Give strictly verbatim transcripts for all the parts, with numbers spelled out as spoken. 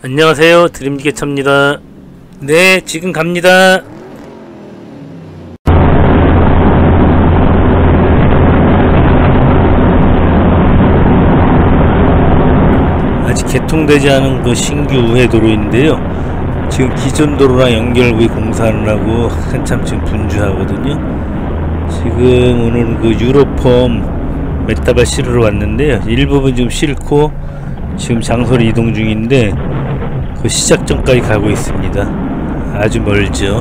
안녕하세요, 드림지게차입니다. 네, 지금 갑니다. 아직 개통되지 않은 그 신규 우회도로인데요, 지금 기존 도로랑 연결부위 공사하느라고 한참 지금 분주하거든요. 지금 오늘 그 유로폼 메타발 실으러 왔는데요, 일부분 지금 싣고 지금 장소를 이동 중인데 그 시작점까지 가고 있습니다. 아주 멀죠.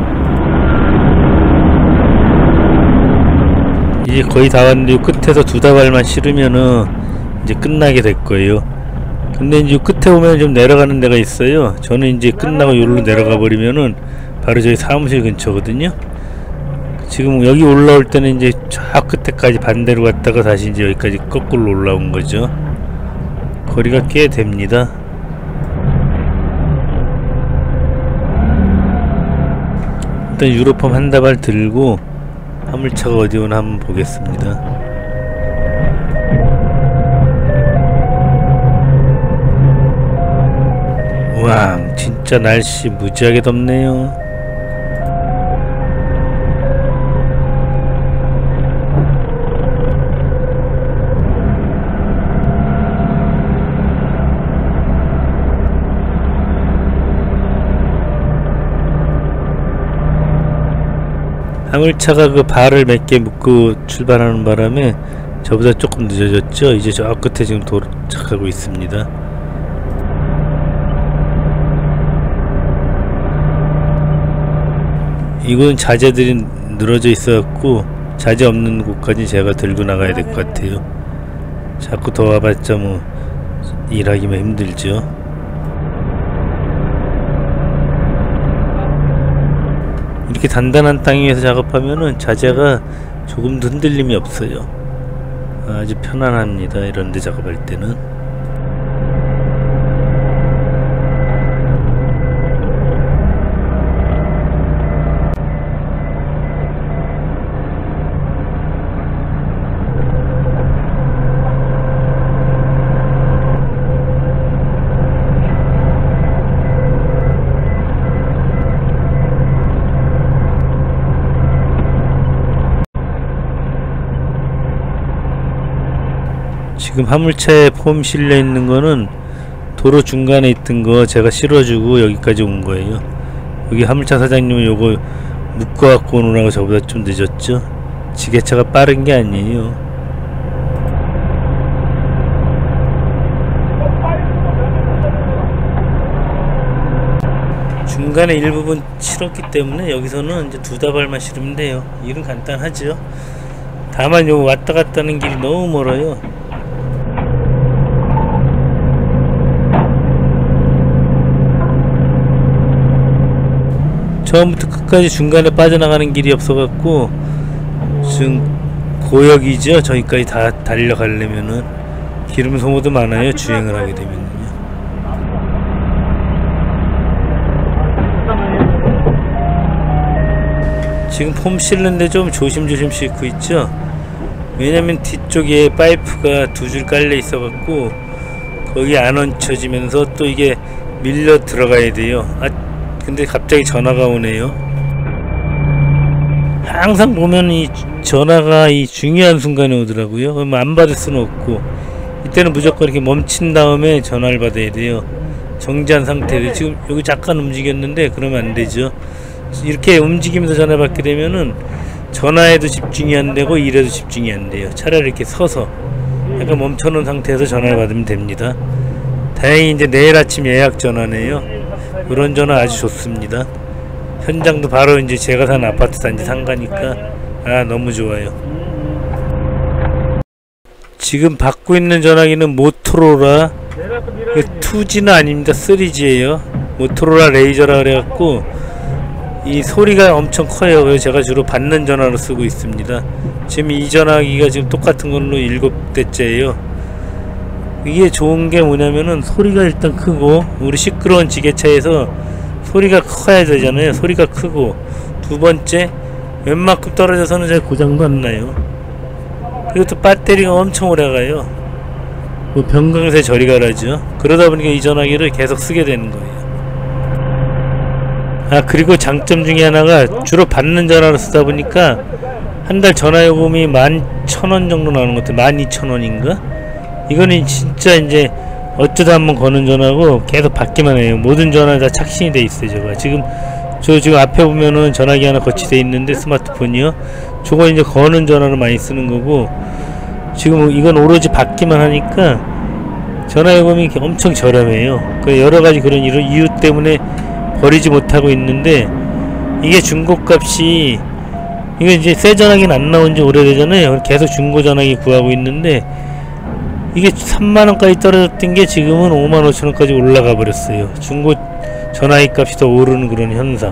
이제 거의 다 왔는데 끝에서 두 다발만 실으면은 이제 끝나게 될 거예요. 근데 이제 끝에 오면 좀 내려가는 데가 있어요. 저는 이제 끝나고 여기로 내려가 버리면은 바로 저희 사무실 근처거든요. 지금 여기 올라올 때는 이제 저 끝에까지 반대로 갔다가 다시 이제 여기까지 거꾸로 올라온 거죠. 거리가 꽤 됩니다. 일단 유로폼 한 다발 들고 화물차가 어디 오나 한번 보겠습니다. 우와, 진짜 날씨 무지하게 덥네요. 화물차가 그 발을 몇 개 묶고 출발하는 바람에 저보다 조금 늦어졌죠. 이제 저 끝에 지금 도착하고 있습니다. 이곳은 자재들이 늘어져 있어갖고 자재 없는 곳까지 제가 들고 나가야 될 것 같아요. 자꾸 더 와봤자 뭐 일하기만 힘들죠. 이렇게 단단한 땅 위에서 작업하면은 자재가 조금도 흔들림이 없어요. 아주 편안합니다, 이런데 작업할 때는. 지금 화물차에 폼 실려 있는 거는 도로 중간에 있던 거 제가 실어주고 여기까지 온 거예요. 여기 화물차 사장님은 요거 묶어 갖고 오느라고 저보다 좀 늦었죠. 지게차가 빠른 게 아니에요. 중간에 일부분 실었기 때문에 여기서는 이제 두 다발만 실으면 돼요. 일은 간단하죠. 다만 요 왔다 갔다 하는 길이 너무 멀어요. 처음부터 끝까지 중간에 빠져나가는 길이 없어갖고 지금 고역이죠. 저기까지 다 달려가려면은 기름 소모도 많아요, 주행을 하게 되면요. 지금 폼 실는데 좀 조심조심 싣고 있죠. 왜냐면 뒤쪽에 파이프가 두 줄 깔려 있어갖고 거기 안 얹혀지면서 또 이게 밀려 들어가야 돼요. 아, 근데 갑자기 전화가 오네요. 항상 보면 이 전화가 이 중요한 순간에 오더라고요. 그럼 안 받을 수는 없고, 이때는 무조건 이렇게 멈춘 다음에 전화를 받아야 돼요. 정지한 상태에서. 지금 여기 잠깐 움직였는데 그러면 안 되죠. 이렇게 움직이면서 전화 받게 되면은 전화에도 집중이 안 되고 일에도 집중이 안 돼요. 차라리 이렇게 서서 약간 멈춰놓은 상태에서 전화를 받으면 됩니다. 다행히 이제 내일 아침 예약 전화네요. 이런 전화 아주 좋습니다. 현장도 바로 이제 제가 산 아파트 단지 상가니까 아, 너무 좋아요. 지금 받고 있는 전화기는 모토로라 투지는 아닙니다, 쓰리지예요 모토로라 레이저라 그래갖고 이 소리가 엄청 커요. 그래서 제가 주로 받는 전화로 쓰고 있습니다. 지금 이 전화기가 지금 똑같은 걸로 일곱 대째예요. 이게 좋은 게 뭐냐면은 소리가 일단 크고, 우리 시끄러운 지게차에서 소리가 커야 되잖아요. 소리가 크고, 두 번째 웬만큼 떨어져서는 잘 고장도 안 나요. 그리고 또 배터리가 엄청 오래 가요. 뭐 병강세 저리 가라죠. 그러다 보니까 이 전화기를 계속 쓰게 되는 거예요. 아, 그리고 장점 중에 하나가 주로 받는 전화로 쓰다 보니까 한 달 전화요금이 만 천 원 정도 나오는 것 같아요. 만 이천 원인가? 이거는 진짜 이제 어쩌다 한번 거는 전화고 계속 받기만 해요. 모든 전화 다 착신이 돼 있어요. 제가 지금 저 지금 앞에 보면은 전화기 하나 거치돼 있는데 스마트폰이요. 저거 이제 거는 전화로 많이 쓰는 거고, 지금 이건 오로지 받기만 하니까 전화요금이 엄청 저렴해요. 그 여러 가지 그런 이유 때문에 버리지 못하고 있는데, 이게 중고값이, 이거 이제 새 전화기는 안 나온 지 오래되잖아요. 계속 중고 전화기 구하고 있는데, 이게 삼만 원까지 떨어졌던 게 지금은 오만 오천 원까지 올라가 버렸어요. 중고 전화기 값이 더 오르는 그런 현상.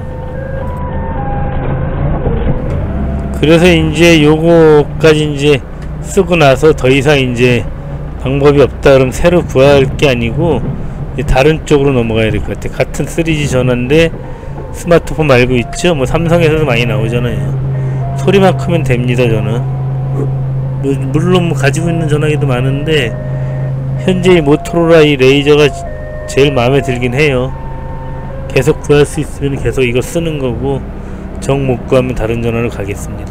그래서 이제 요거까지 이제 쓰고 나서 더 이상 이제 방법이 없다 그러면 새로 구할 게 아니고 다른 쪽으로 넘어가야 될 것 같아요. 같은 쓰리지 전화인데 스마트폰 말고 있죠. 뭐 삼성에서도 많이 나오잖아요. 소리만 크면 됩니다. 저는 뭐 물론 뭐 가지고 있는 전화기도 많은데 현재 이 모토로라 이 레이저가 제일 마음에 들긴 해요. 계속 구할 수 있으면 계속 이거 쓰는 거고, 정 못 구하면 다른 전화로 가겠습니다.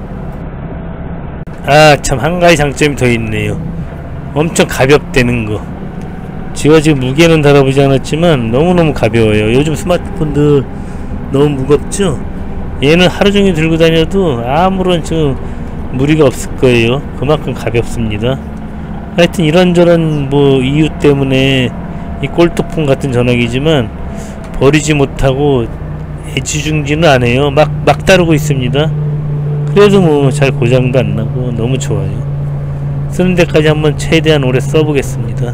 아, 참 한 가지 장점이 더 있네요. 엄청 가볍다는 거. 제가 지금 무게는 달아보지 않았지만 너무너무 가벼워요. 요즘 스마트폰들 너무 무겁죠? 얘는 하루 종일 들고 다녀도 아무런 좀 무리가 없을 거예요. 그만큼 가볍습니다. 하여튼 이런저런 뭐 이유 때문에 이 꼴뚜폰 같은 전화기지만 버리지 못하고 애지중지는 안 해요. 막, 막 다루고 있습니다. 그래도 뭐 잘 고장도 안 나고 너무 좋아요. 쓰는 데까지 한번 최대한 오래 써보겠습니다.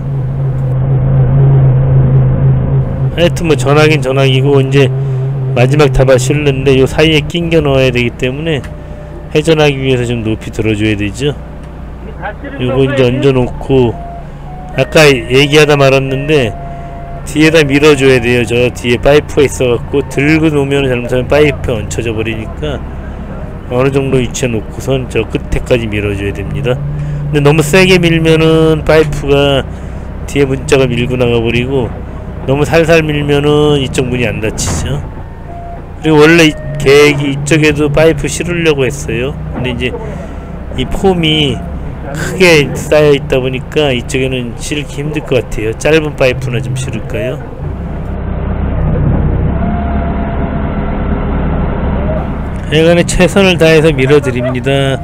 하여튼 뭐 전화긴 전화기고, 이제 마지막 답을 실는데 요 사이에 낑겨 넣어야 되기 때문에 회전하기 위해서 좀 높이 들어줘야 되죠. 요거 이제 얹어놓고, 아까 얘기하다 말았는데 뒤에다 밀어줘야 돼요. 저 뒤에 파이프가 있어갖고 들고 놓으면 잘못하면 파이프에 얹혀져 버리니까 어느정도 위치해 놓고선 저 끝에까지 밀어줘야 됩니다. 근데 너무 세게 밀면은 파이프가 뒤에 문자가 밀고 나가버리고, 너무 살살 밀면은 이쪽 문이 안 닫히죠. 그리고 원래 이 계획이 이쪽에도 파이프 실으려고 했어요. 근데 이제 이 폼이 크게 쌓여 있다 보니까 이쪽에는 실기 힘들 것 같아요. 짧은 파이프나 좀 실을까요? 하여간에 최선을 다해서 밀어드립니다.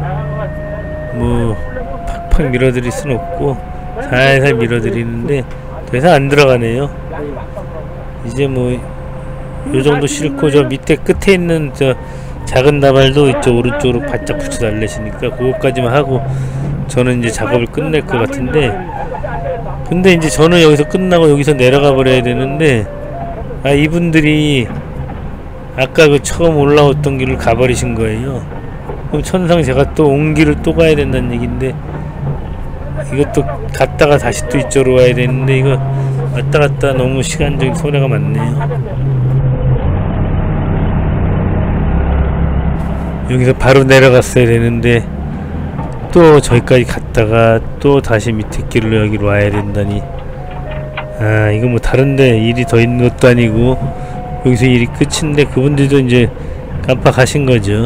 뭐 팍팍 밀어드릴 순 없고 살살 밀어드리는데 더 이상 안 들어가네요. 이제 뭐 요정도 싫고, 저 밑에 끝에 있는 저 작은 나발도 이쪽 오른쪽으로 바짝 붙여 달래시니까 그거까지만 하고 저는 이제 작업을 끝낼 것 같은데, 근데 이제 저는 여기서 끝나고 여기서 내려가 버려야 되는데, 아, 이분들이 아까 그 처음 올라왔던 길을 가버리신 거예요. 그럼 천상 제가 또 온 길을 또 가야 된다는 얘기인데, 이것도 갔다가 다시 또 이쪽으로 와야 되는데, 이거 왔다 갔다 너무 시간적인 손해가 많네요. 여기서 바로 내려갔어야 되는데 또 저기까지 갔다가 또 다시 밑에 길로 여기로 와야 된다니, 아, 이거 뭐 다른데 일이 더 있는 것도 아니고 여기서 일이 끝인데 그분들도 이제 깜빡하신 거죠.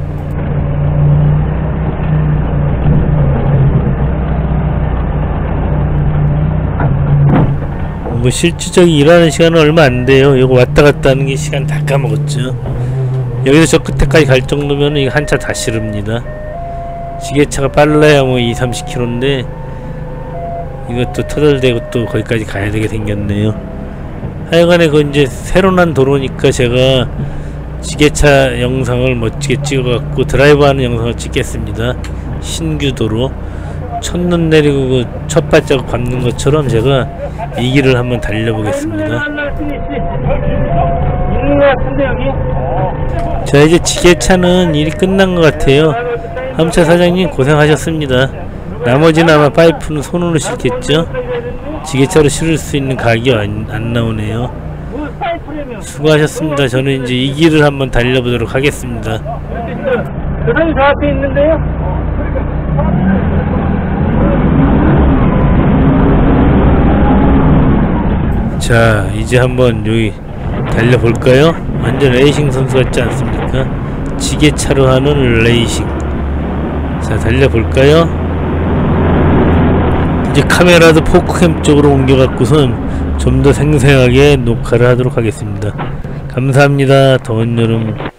뭐 실질적인 일하는 시간은 얼마 안 돼요. 이거 왔다 갔다 하는 게 시간 다 까먹었죠. 여기서 저 끝에까지 갈 정도면 이거 한 차 다 실읍니다. 지게차가 빨라야 뭐 이십, 삼십 킬로미터인데 이것도 터덜대고 또 거기까지 가야 되게 생겼네요. 하여간에 그 이제 새로 난 도로니까 제가 지게차 영상을 멋지게 찍어갖고 드라이브 하는 영상을 찍겠습니다. 신규 도로 첫눈 내리고 그 첫 발자국 밟는 것처럼 제가 이 길을 한번 달려보겠습니다. 자, 이제 지게차는 일이 끝난 것 같아요. 함차 사장님 고생하셨습니다. 나머지는 아마 파이프는 손으로 싣겠죠. 지게차로 실을 수 있는 각이 안, 안 나오네요. 수고하셨습니다. 저는 이제 이 길을 한번 달려보도록 하겠습니다. 교장님 저 앞에 있는데요? 자, 이제 한번 여기 달려볼까요? 완전 레이싱 선수 같지 않습니까? 지게차로 하는 레이싱. 자, 달려볼까요? 이제 카메라도 포크캠 쪽으로 옮겨갖고선 좀 더 생생하게 녹화를 하도록 하겠습니다. 감사합니다. 더운 여름